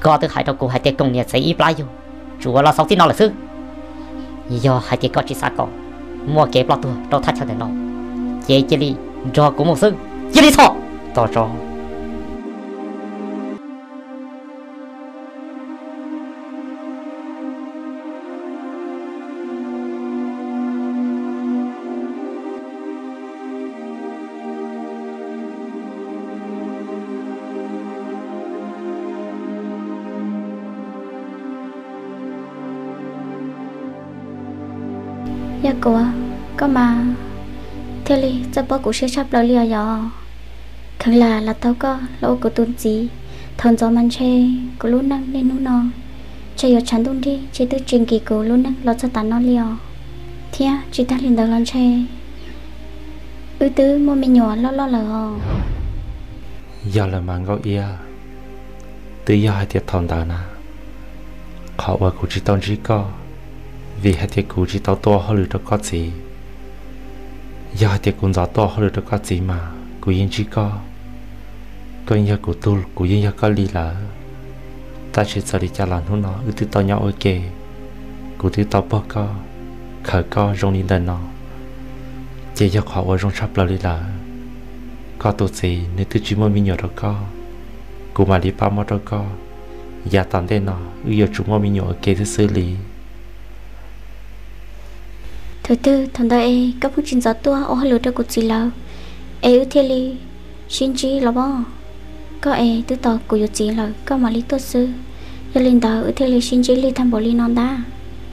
có từ hai đầu cổ hai tiệt công nghiệp xây lại vô chúa là sáu tí nó là sư do hai tiệt có chỉ xa cỏ mua kẹp lo tua đâu thắt cho để nó chế chế đi cho cũng một sư chế đi thọ tỏ cho ya cô có mà thế li cho bố cũng sẽ sắp lâu liều giờ khẳng là tao có lâu của tuần gì thằng gió man che của luôn năng nên nó no chơi ở chán tuần đi chơi từ truyền kỳ của luôn năng lo cho tàn nó liều thia chỉ ta liền đầu lần che tứ mua mình nhỏ lo là giờ là mang gạo ia từ giờ hai tiệt thằng ta na họ và cụ chỉ tao chỉ có vì hai tiệt cụ chỉ tao to hơn được có gì giờ hai tiệt cũng giàu to hơn được có gì mà cụ yên chỉ có giờ cụ tu cụ yên giờ có lý là ta chỉ sợ đi trả lần hôm nó từ tao nhau ok cụ từ tao bao có khởi có trong đi đần nó chỉ giờ họ ở trong sắp là lý là có tổ gì nếu từ chỉ muốn mình nhỏ đó có cụ mà đi bao mất đó có giờ tạm đây nó giờ chúng mình nhỏ ok thứ xử lý thứ tư thằng ta ấy các phương trình giáo tua ở hai lối cho cuộc gì lâu ấy ưu thiên li xin chi là bao có ấy từ tàu của gì là có mà lý tốt sư giờ lên tàu ưu thiên li xin chi li tham bảo li non đa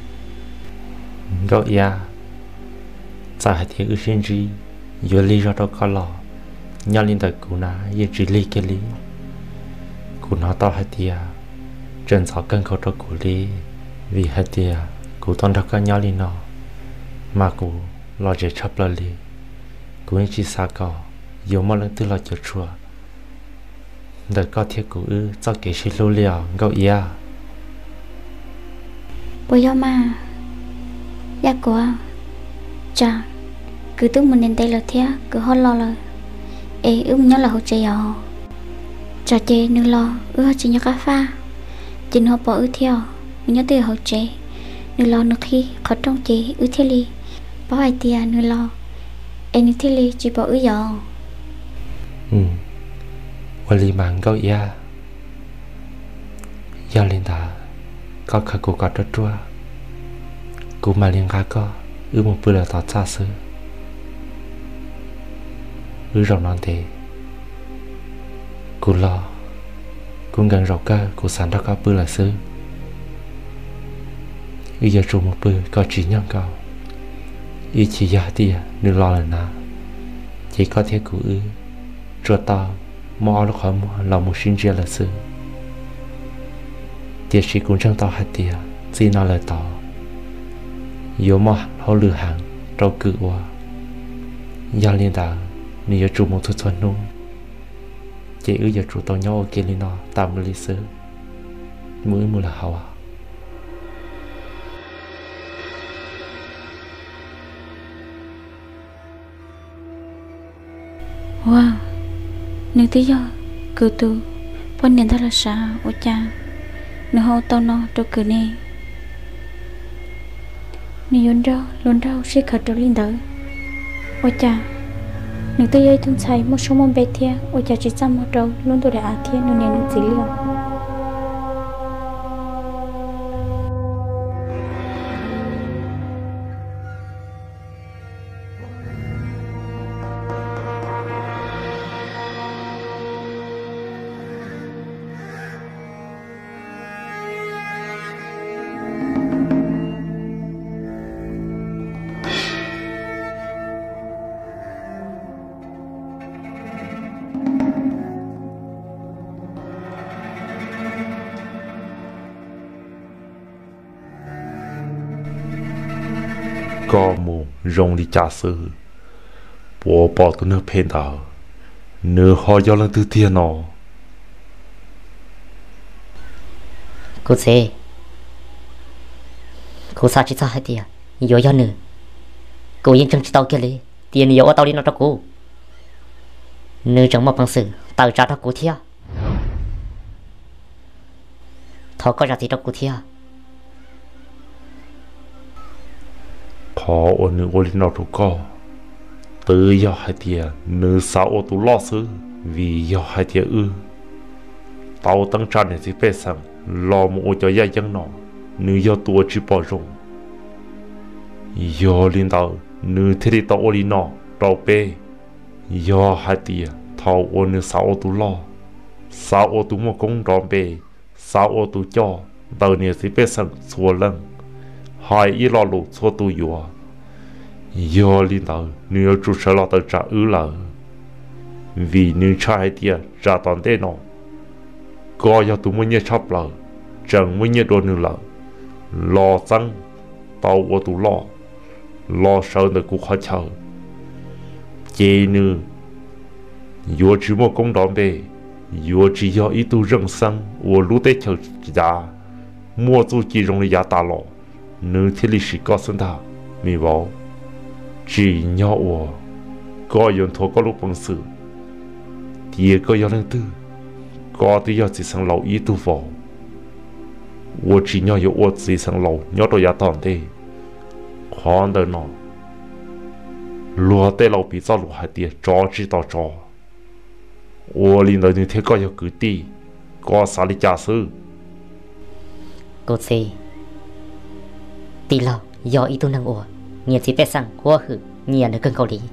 rồi ya tại thì ưu xin chi giờ li ra đó có lò nhau lên tàu của nó giờ chỉ li cái li của nó to hay tiệt trên sáu cân khẩu đó của li vì hay tiệt của toàn đó có nhau lên nó mà cụ lo chế chấp là li cụ ấy chỉ xa cò nhiều mà lần từ lo chế chùa đợt có thiết cụ ư cho kể xin lưu liao gạo ia bây giờ mà ya của chả cứ tức mình đến đây là thế cứ hot lo là ê nhớ là hỗ trợ à chả chế nữa lo chỉ nhớ cà phê chỉ họ bỏ theo nhớ từ hỗ trợ nữa lo nước khi khó trong chế theo li bảo ai tiền nữa lo em thì li chỉ bảo giờ Wali mang gạo ia giờ lên ta có khả cụ có đất chua cụ mà liền khá có một bữa là tỏ xa xứ rồi non thế cụ lo cũng gần rau ca cụ sản đó có bữa là xứ giờ trùng một bữa có chỉ nhân cao ý chỉ giá tiền đừng lo là nào chỉ có thể cụ cho tao mò lúc họ là một sinh viên là sư tiệt sĩ cũng chẳng tao hạt tiền gì nó là tao yếu mà họ lừa hàng trâu cự qua gia liên đạo nếu chủ một thuật nung chỉ giờ chủ tao nhau kia lên nó tạm lý sư mới mua là hậu wow nếu tí giờ cứ tu phân điện thật là sao ô cha nếu họ tao nó cho cứ nè nếu luôn đâu sẽ khởi đầu lên tới ô cha nếu tí giờ thun say một số môn bé thia ô cha chỉ chăm một đầu luôn tôi đã thia nên nên chỉ liệu có một rong đi trả sự bỏ tụi nó phê đảo nửa họ do lần thứ tiên nó cô sẽ cô sao chỉ sao hay tiền nhiều cho nữa cô yên trong chỉ tao kia đi tiền nhiều ở tao đi nó cho cô nửa trong một bằng sự tạo ra cho cô theo thọ có ra gì đâu cụ thia khó ôn nữ ôn nào thuộc co từ giờ hai tia nữ sao ô tu lo sư vì giờ hai tia tao tăng tràn này chỉ phải sang lo một cho gia dân nó nữ giờ tua chỉ bỏ rong giờ linh đạo nữ thế thì tao ôn nó tao bê giờ hai tia thao ôn nữ sao ô tu lo sao ô tu một công đòn bê sao ô tu cho tao này chỉ phải sang xua lăng hai ý lo lụt xua tu yếu giờ linh đạo nữ chủ sở lo tao trả là vì nữ trai tia trả toàn thế nó có giờ tụi mình nhớ chấp lợ chẳng mới nhớ đồ nữa lợ lo tăng tao ở tụi lo sợ được cuộc khó chờ chế nữa vừa chỉ một công đoạn về vừa chỉ do ý tu rừng xăng ở lúc tết chờ giá mua tu chỉ dùng để giá ta lọ nữa thì lịch sử có sinh thà mi bảo chỉ nhỏ ở có yon thua có lúc bằng sự thì có yon lần tư có thì giờ chỉ sang lâu ý tu vào 我只要有我自己上路，要到也当的，看到喏，落地路比较路还低，早知道早，我领导你听个要个地，个啥的假设， cô si tì lo do ý tu năng ủa nhiều chỉ biết rằng quá hử nhiều nữa cơn cầu lý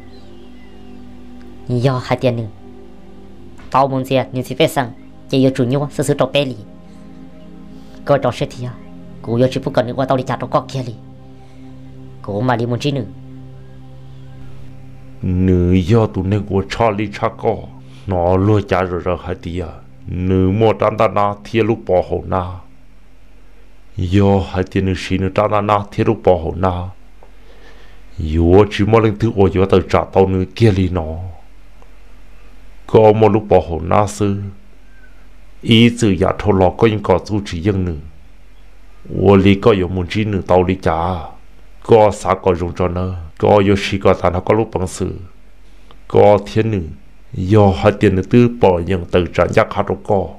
do hai tiền nữa tao muốn gì nhiều chỉ biết rằng chỉ có chủ nhau sự sự trọc bê lì coi trò sẽ thì cô yêu chỉ phụ cần nữa qua tao đi chặt nó có kia lì cô mà đi muốn chi nữa nữ do tụi này của Charlie Chaco nó lôi trả rồi hai tia nữ mua đan đan na thiê lúc bỏ hậu na do hai tia nữ sĩ nữ đan đan na thiê lúc bỏ hậu na yo chỉ mua lên thứ ô yo tao trả tao nữ kia lì nó có một lúc bỏ hậu na sư ý chữ giả thô lọ có những có chú chỉ dân nữ ô lý có yếu muốn chi nữ tao lý trả có xã có dùng cho nó có yếu sĩ có thà nó có lúc bằng sự có thiên nữ do hai tiền nữ tư bỏ những từ trả giác hát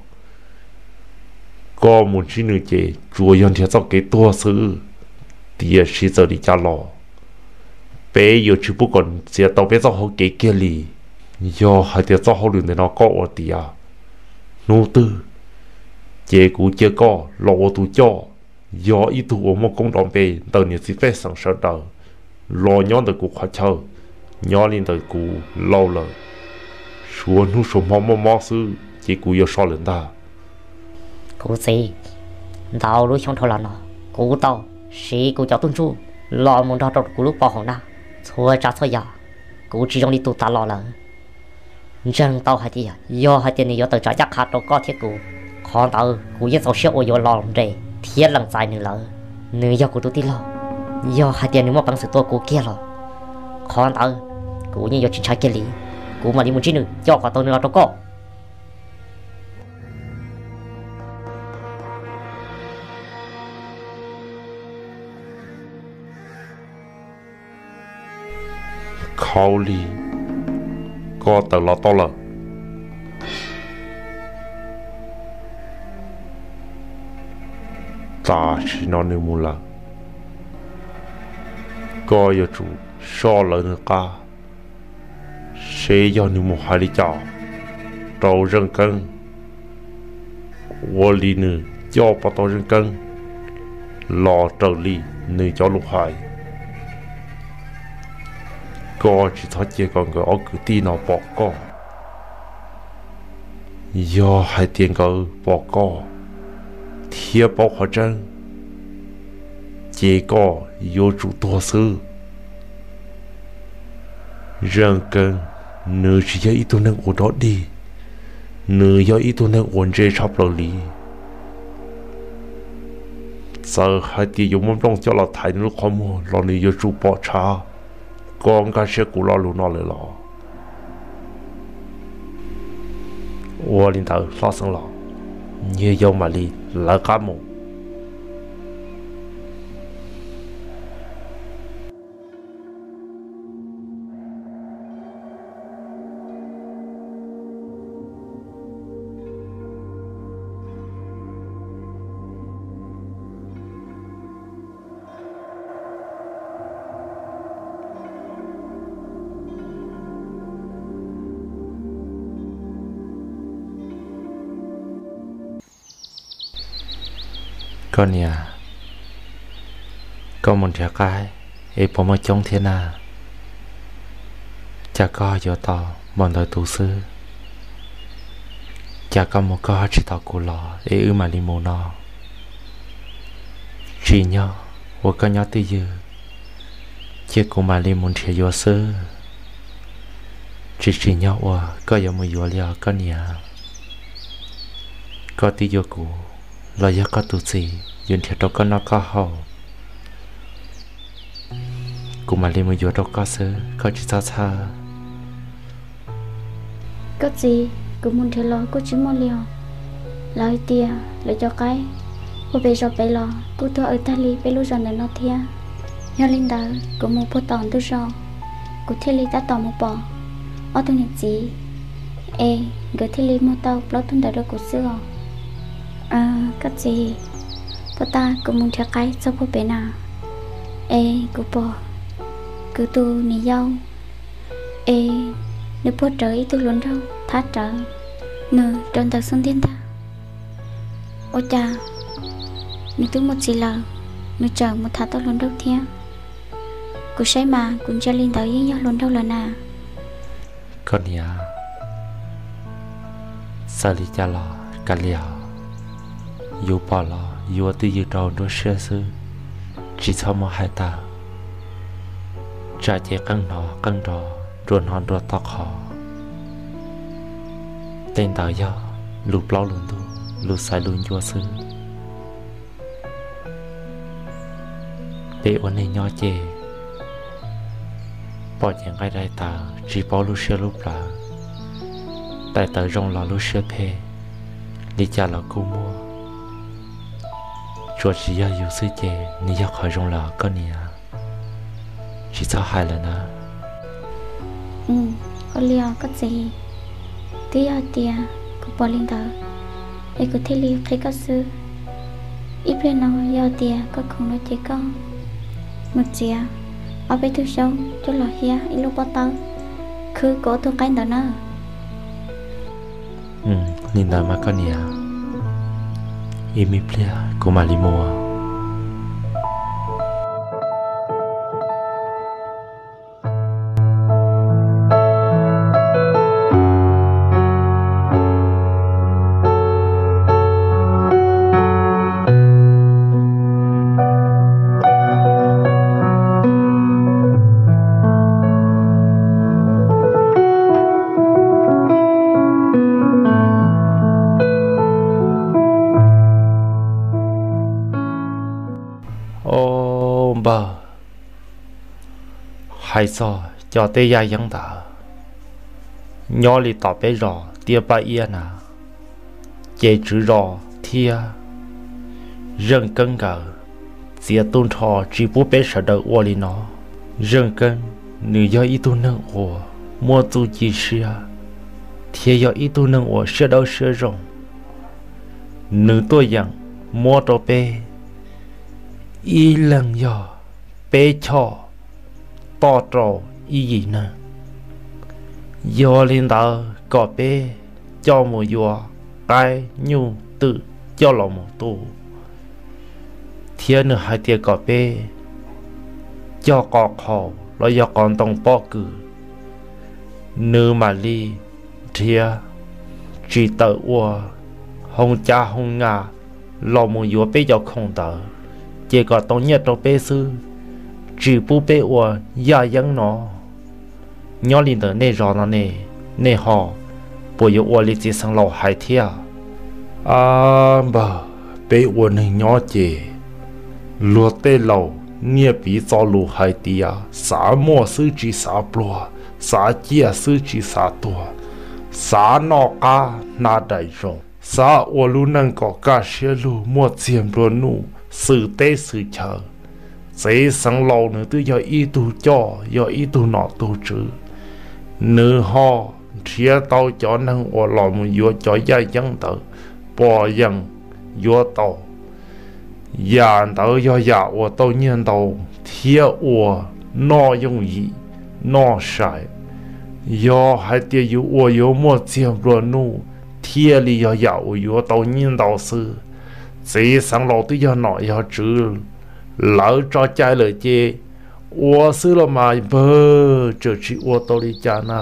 có muốn chi nữ chế chùa yon thiệt sau cái tua sự thì sĩ giờ đi trả lọ bé yếu chỉ不còn sẽ tao bé sau hậu cái kia lì do hai tiền sau hậu lường để nó có ở tìa nô tư chế cú chế co lo tu cho do ý tu ở một công đoạn bề từ những gì phải sẵn sàng đầu lo nhón từ cú khó chờ nhón lên từ cú lâu rồi xuống nu số mò sư chế cú yêu so lên ta cô si tao lúc trong thâu là nó cô tao sĩ cô cháu tuân chu lo muốn đào trộn cú lúc bỏ hỏng na xua trả xua giả cô chỉ trong đi tu ta lo là rằng tao hay thì do hai tiền này do từ trả chắc hạt đâu có thiết cụ còn tao cụ yên sau xíu ô do lo rồi thiết lần dài nữa là nữa do cụ tu tin lo do hai tiền này mua bằng sự tôi cụ kia lo còn tao cụ như do chính trái kia lý cụ mà đi muốn chi nữa do cả tôi nữa đâu có khâu li có tờ lọ to lợ ta chỉ nói nếu muốn là có yêu chủ so lợ nữa cả sẽ do nếu muốn hai đi chào trâu rừng cân vô lý nữa cho bà tao rừng cân lò trở lý nữa cho lục hải có chỉ thoát chia còn người ở cứ tin nó bỏ co do hai tiền cờ bỏ co thiệp bỏ hóa chân chỉ có vô chủ tổ sư rằng cần nữ chỉ do ý tôi năng ổn đó đi nữ do ý tôi năng ổn dễ sắp lỡ lý giờ hai tiền dùng mắm đông cho là thái nước khó mua lo nữ vô chủ bỏ cha con cá sẽ cú lo luôn nó lại lo, tôi linh đạo lo sang lo, như yêu mà đi là cá mù, con nhà con một trẻ cái ấy bỏ mà trong thiên à cha có giờ tao bọn đời tu sư cha có một con chỉ tao cổ lò ấy mà đi mồ nó chỉ nhớ và con nhớ tới giờ chỉ của mà đi muốn chơi vô sư chỉ nhớ và có giờ mới vô liao con nhà có tí vô cụ là do có tu sĩ dừng theo đó con nó có hậu cụ mà đi mới vô đó có sư có chỉ sao xa có gì cũng muốn theo lo cô chỉ muốn liều lời tia lời cho cái cô về rồi về lo cô thua ở Italy về lúc rồi này nó thia nhớ linh đạo cũng một bộ tòn tôi rồi cô thiết lý ta tòn một bò ở tôi nhận gì gửi thiết lý một tàu lo tuân đạo được của xưa có gì cô ta cũng muốn theo cái sao cô bé nào cô bò cứ tu nỉ dâu nếu bố trời tôi luôn đâu thả trở nửa tròn tàu xuân thiên ta ôi cha nếu tôi một gì lờ nửa chờ một thả tôi luôn đâu thia cô say mà cũng cho linh tới với nhau luôn đâu là nà con nhà sao đi cha lò cả liều dù bỏ lò dù từ dự đầu đôi xe sư chỉ sau một hai tàu trả chế căng đỏ ruột hòn ruột tóc họ tên tàu do lụp lâu luôn tu lụp sai luôn chua sư để ổn này nhỏ chê bỏ những cái đại tàu chỉ bỏ lụp xe lụp là đại tàu rong lò lụp xe phê đi cha là cô mua chua chỉ do dù sư chê ni do khỏi rong lò có nè chỉ sao hai lần à có liều có gì tí ở tia có bỏ linh tờ có thể liều thấy có sư ít lên nó do tia có không nói chỉ con một chia ở bên thứ sau cho lò hia ít lúc bắt tao cứ cố tôi cái đó nữa nhìn đời mà con nhà im im lia của mà li mua hay so cho tê gia dân ta nhỏ li tỏ bé rò tia ba yên à chế chữ rò thia rừng cân gờ chia tôn thọ chỉ bố bé sợ đợi ô li nó rừng cân nữ do ý tu nâng ô mua tu chi xia thia do ý tu nâng ô sợ đâu sợ rồng nữ tôi rằng mua đồ bé ý lần do bé cho to trò ý gì nè do linh đạo có bé cho một do cái nhu tự cho lòng một tu thiên nữa hai tia có bé cho có khổ lo do con tông bỏ cử nữ mà li thia chỉ tự ua hồng cha hồng ngà lo một do bé cho không tự chỉ có tông nhất cho bé sư chỉ bố bé ua gia dân nó nhỏ linh đạo nè rõ nó nè họ bố yêu ua li chỉ sang lò hai thia bà bé ua này nhỏ chê lúa tê lầu nghe bí cho lù hai tia xã mua sư chỉ xã bùa xã chia sư chỉ xã tua xã nọ cá na đại rồng xã ua lu năng có cá xe lu mua chiêm luôn nu sự tê sự chờ dễ sang lầu nữa tôi do ý tu cho do ý tu nọ tu chữ nữ ho chia tao cho năng ua lò một vô cho gia dân tử bỏ dân vô tàu nhà tao do nhà của tao nhân tao thiệt của nó dùng gì nó sai do hai tiệt yêu của yêu mua tiền rồi nu thiệt li do nhà của yêu tao nhân tao sư chỉ sang lò tới giờ nọ giờ chữ lỡ cho trái lời chê ua xứ là mà bơ chờ chị ua tao đi cha na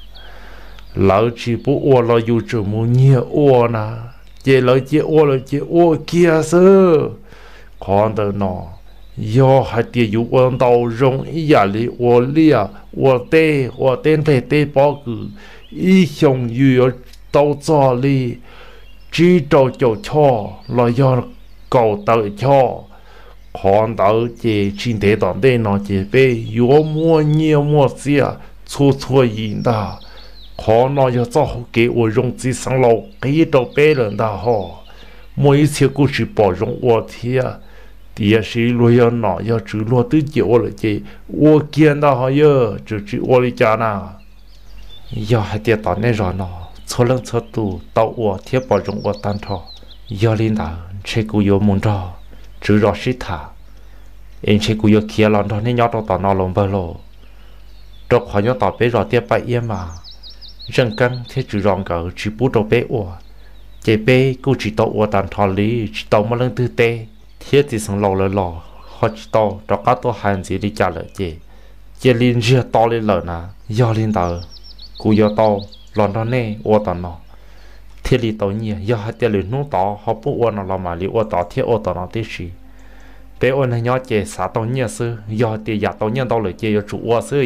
lỡ chị bố ua lo dù chờ muốn nhiều ua na chê lỡ chê ua kia sơ còn tờ nọ do hai tia dù ua tao rong ý giả lý ua lia ua tên về tê bỏ cử ý xong dù tao cho li chỉ trâu cho là do cầu tự cho còn tự chỉ chính thể toàn đây nó chỉ về yếu mua nhiều mua xia chua gì đó còn nó giờ cho cái ô rong chỉ sang lâu cái đầu bé lần đó họ mỗi chiếc cũng chỉ bỏ rong ô thia thì是路要拿要只路都久了这我见到好哟只我的家呢要还得到那热闹错冷错度到我贴保中我单套要领导谁古有梦着只让是他因谁古有kia lòng đó nên nhớ到tao nó lòng bơ lô đó khỏi nhớ tao bé rồi tiếp bại yên mà răng căng thế chỉ rong cỡ chỉ bút đầu bé ủa chế bé cô chỉ tao ủa tàn thọ lý chỉ tao mà lần tư tê thế thì sang lò lò họ chỉ tao đó các tao hành gì đi trả lời chế liên riêng tao lên lời nà do liên tao cô do tao lòng đó nè ủa tao nó thế li tao nhỉ do hai tiền lưỡi nút tao họ bút ủa nó làm mà li ủa tao thế ủa tao nó thế gì bé ủa này nhớ chế xã tao nhỉ sư do tiền giả tao nhỉ tao lời chế do chủ ủa sư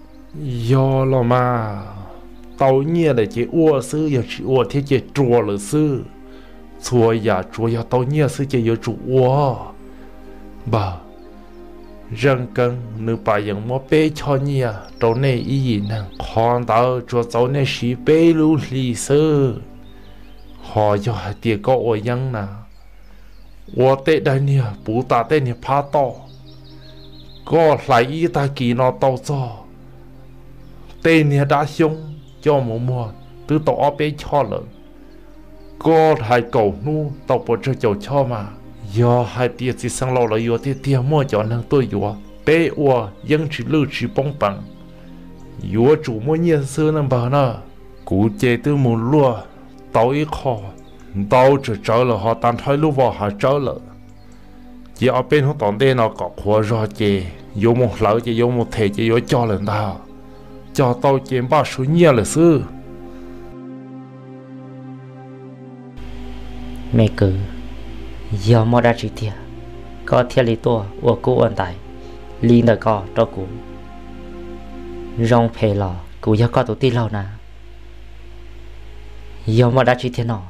do lo mà tao nhỉ là chế ủa sư do chỉ ủa thế chế chùa là sư chùa giả chùa do tao nhỉ sư chế do chủ ủa bà răng cân nữ bà yang mua bé cho nhỉ tao này ý gì nè còn tao chùa tao này xí bé lưu lì sư họ do hai tiền có ủa yang nè ủa tệ đây nè bố ta tệ nè phá to có lại ý ta kỳ nó tao cho tệ nè đã xong cho mua từ tao bé cho lợn có hai cầu nu tao bỏ cho mà do hai tiền chỉ sang lâu là do tiền mua cho năng tôi do bé ủaยังchỉ lưu chỉ bông bằng do chủ mua nhiên sơ nằm bảo nè cú chế từ một lúa tao ý khó tao chỉ trở là họ tàn thay lúc vào họ trở lại chỉ ở bên họ tận đây nó có khóa rõ chế dùng một lỡ chế dùng một thể chế dùng cho lần nào cho tao chế ba số nhiều là sư mẹ cứ giờ mua ra chỉ thiệt có thiệt lý tua của cô ẩn tại liên đời có cho cô rong phê lò cô giờ có tụi tin lâu nè giờ mua ra chỉ thiệt nọ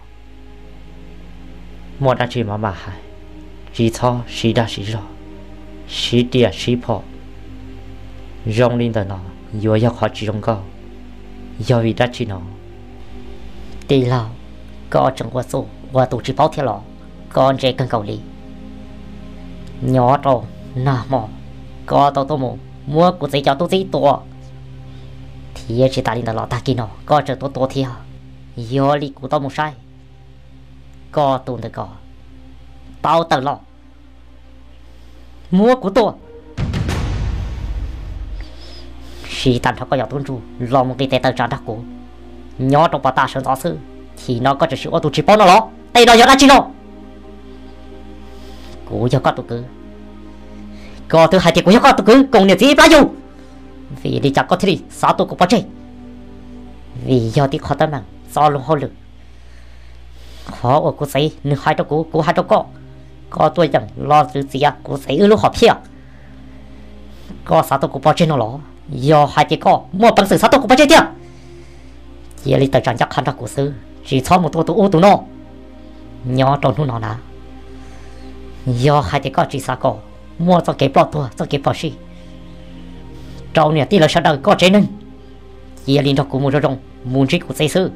mua ra chỉ mà hại chỉ cho chỉ đã chỉ rõ chỉ địa chỉ phò rong liên đời nọ giờ giờ khó chỉ rong cao giờ vì đã chỉ nọ tin lâu có trong quá số và tụ chỉ bảo thiệt lọ con trẻ cần cầu lý nhỏ trâu nà mò có tao mua của giấy cho tôi giấy to thì chỉ ta đi là lọ ta kia nó có chờ tôi thiệt giờ đi của tao một sai có tụi được có tao tự lọ mua của tôi khi tao có giàu tuân trụ lo một cái tệ tờ trả đặc của nhỏ trong bà ta sơn gió sư thì nó có chỉ ô tô chỉ bao nó lọ tay nó giờ đã chi nó cố cho con tụi cứ có thứ hai thì cố cho con tụi cứ cùng nhiệt gì bao nhiêu vì đi chắc có thế đi sao tôi cũng bắt chơi vì do tí khó tâm năng do luôn hô lực khó ở cô say nửa hai đâu cô hai đâu có tôi chẳng lo sự gì à cô say lúc họp kia có sao tôi cũng bắt chơi nó lọ do hai thì có mua bằng sự sao tôi cũng bắt chơi kia giờ đi tới trang chắc khăn ra của sư chỉ cho một tôi ô tụi nó nhỏ trong nó nè do hai cái con chỉ sao có mua cho cái bọt tua cho cái bọt xí trâu nè tí là sao đời có chế nên giờ liên tục của mua rong muốn chỉ của xây sư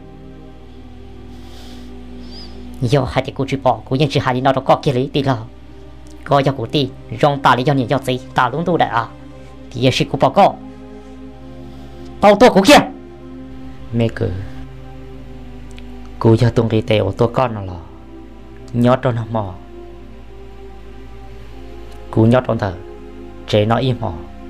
do hai cái cô chỉ bỏ của những chỉ hai nó đâu có kia lý tí là có cho của tí rong ta lý do nhiều do gì ta luôn tu đại à thì giờ xí của bỏ có tao tua của kia mẹ cứ cô cho tung đi tèo tôi con nó là nhót trong nó mò cô nhót trong thở chế nó im mò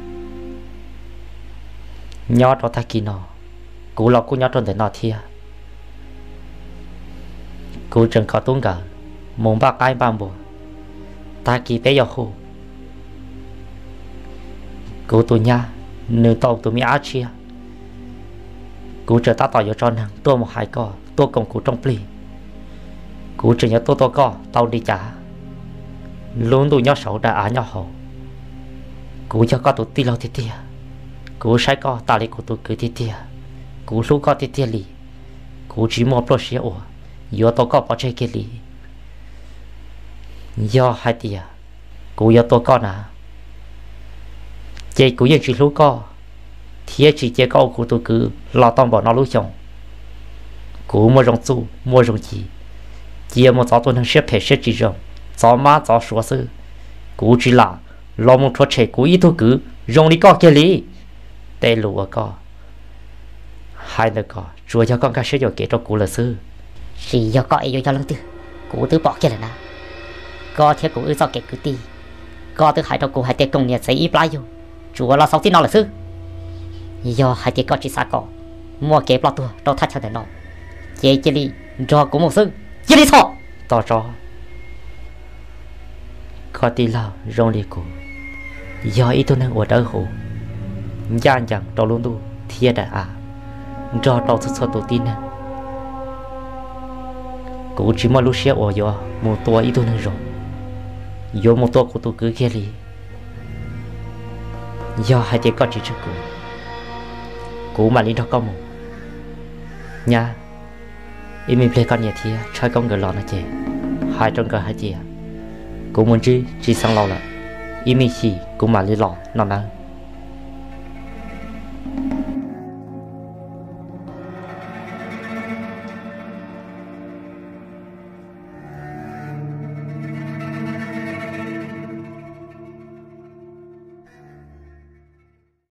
nhót trong thay kỳ nó cô lo cô nhót trong thở nó thia cô chẳng có tung cả muốn ba cái ba bùa ta kỳ bé giờ hồ cú tụi nha nửa tàu tụi mi á chia cú chờ ta tỏ vô tròn hàng tua một hai cò tua công cú trong pli cú chờ nhớ tua cò tàu đi trả luôn tụi nhau xấu đã á nhau hồ cú cho có tụi ti lâu thì tia cú sai có ta lấy cú tụi cứ thì tia cú lúc có thì tia lì cú chỉ một pro xe ủa vô tao có bỏ chơi kia lì do hai tia cú vô tao có nà chơi cúยังchỉ lúc có thì chỉ chơi có cú tụi cứ lo tao bỏ nó lúc chồng cú mua rong chu mua rong chỉ một gió tuần hàng xếp thể xếp chỉ rong gió má gió sủa sư cú chỉ là lo một thoát chạy cú ít thôi cứ rong đi có kia lì tê lùa có hai đứa có chúa cho con cá sấu kể cho cú là sư chỉ do có yêu cho lăng tư cú tư bỏ kia là nào có theo cú do kể cứ ti có tư hai cho cú hai tiệt công nghiệp xây ít lại vô chúa là sáu tí nó là sư do hai tiệt có chỉ xa có mua kẹp lo tua đâu thắt cho để nó chế chế đi cho cú một sư chế đi thọ tao cho có tí lao rong đi cú do ít tôi năng ở đỡ hồ gian chẳng tao luôn tu thiệt à cho tao xuất xuất tổ tin nè cú chỉ mà lúc xe ở giờ một tua ít tôi năng rồi giờ một tua của tôi cứ kia đi giờ hai đứa con chỉ cho cú mà đi đó có một nha em mình play con nhà thì chơi con người lòn là chị hai trong người hai chị cú muốn chỉ sang lâu là em mình chỉ cú mà đi lòn nó nè